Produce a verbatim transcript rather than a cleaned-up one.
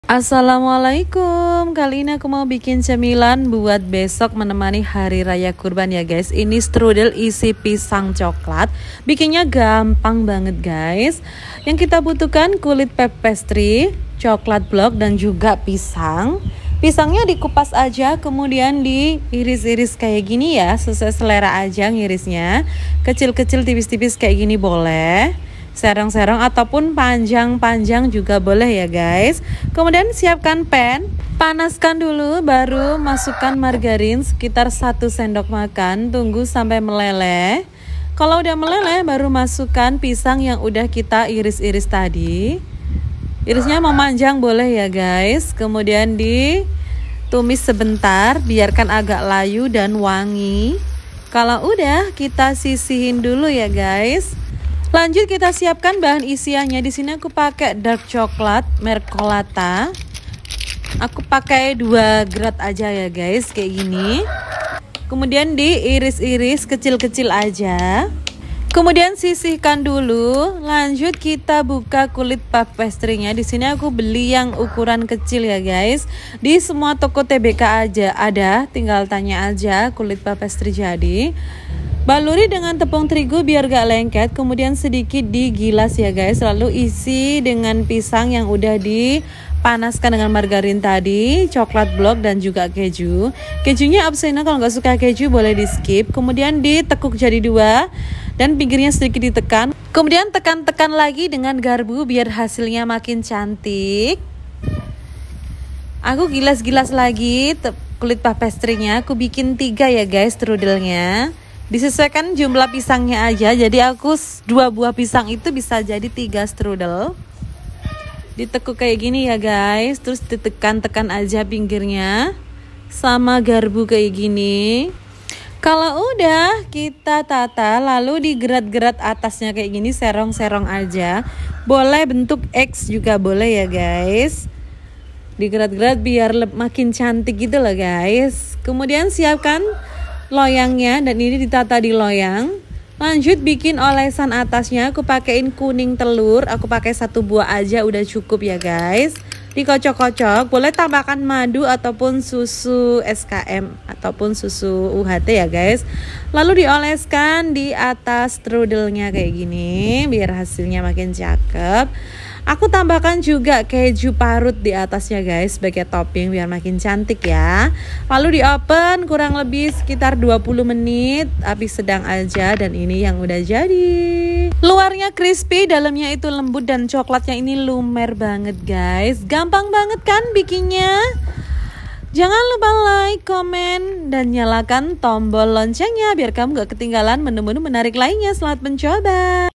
Assalamualaikum, kali ini aku mau bikin cemilan buat besok menemani hari raya kurban ya guys. Ini strudel isi pisang coklat. Bikinnya gampang banget guys. Yang kita butuhkan kulit pastry, coklat blok dan juga pisang. Pisangnya dikupas aja, kemudian diiris-iris kayak gini ya, sesuai selera aja ngirisnya. Kecil-kecil tipis-tipis kayak gini boleh. Serong-serong ataupun panjang-panjang juga boleh ya guys. Kemudian siapkan pan, panaskan dulu, baru masukkan margarin sekitar satu sendok makan. Tunggu sampai meleleh. Kalau udah meleleh baru masukkan pisang yang udah kita iris-iris tadi. Irisnya memanjang boleh ya guys. Kemudian ditumis sebentar, biarkan agak layu dan wangi. Kalau udah, kita sisihin dulu ya guys. Lanjut kita siapkan bahan isiannya. Di sini aku pakai dark coklat merek Colata. Aku pakai dua gram aja ya guys, kayak gini. Kemudian diiris-iris kecil-kecil aja. Kemudian sisihkan dulu. Lanjut kita buka kulit puff pastry-nya. Di sini aku beli yang ukuran kecil ya guys. Di semua toko T B K aja ada, tinggal tanya aja kulit puff pastry jadi. Baluri dengan tepung terigu biar gak lengket, kemudian sedikit digilas ya guys. Lalu isi dengan pisang yang udah dipanaskan dengan margarin tadi, coklat blok dan juga keju. Kejunya opsional, kalau nggak suka keju boleh di skip. Kemudian ditekuk jadi dua dan pinggirnya sedikit ditekan. Kemudian tekan-tekan lagi dengan garpu biar hasilnya makin cantik. Aku gilas-gilas lagi kulit puff pastry-nya. Aku bikin tiga ya guys strudelnya. Disesuaikan jumlah pisangnya aja. Jadi aku dua buah pisang itu bisa jadi tiga strudel. Ditekuk kayak gini ya guys. Terus ditekan-tekan aja pinggirnya sama garpu kayak gini. Kalau udah kita tata, lalu digerat-gerat atasnya kayak gini, serong-serong aja. Boleh bentuk X juga boleh ya guys. Digerat-gerat biar makin cantik gitu loh guys. Kemudian siapkan loyangnya dan ini ditata di loyang. Lanjut bikin olesan atasnya. Aku pakein kuning telur. Aku pakai satu buah aja udah cukup ya guys. Dikocok-kocok. Boleh tambahkan madu ataupun susu S K M ataupun susu U H T ya guys. Lalu dioleskan di atas strudelnya kayak gini biar hasilnya makin cakep. Aku tambahkan juga keju parut di atasnya guys sebagai topping biar makin cantik ya. Lalu di oven kurang lebih sekitar dua puluh menit, api sedang aja, dan ini yang udah jadi. Luarnya crispy, dalamnya itu lembut dan coklatnya ini lumer banget guys. Gampang banget kan bikinnya? Jangan lupa like, komen, dan nyalakan tombol loncengnya biar kamu gak ketinggalan menu-menu menarik lainnya. Selamat mencoba.